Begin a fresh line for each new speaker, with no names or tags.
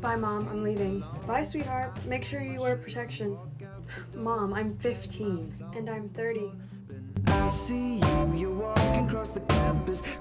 Bye, Mom. I'm leaving. Bye, sweetheart. Make sure you wear protection. Mom, I'm 15. And I'm 30.
I see you, you're walking across the campus.